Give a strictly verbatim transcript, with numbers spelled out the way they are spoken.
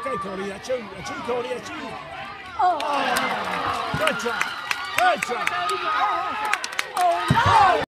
Okay, Kodi, that's you. That's you, Kodi, that's you. Oh. Oh. Good try. Good try. Oh, no!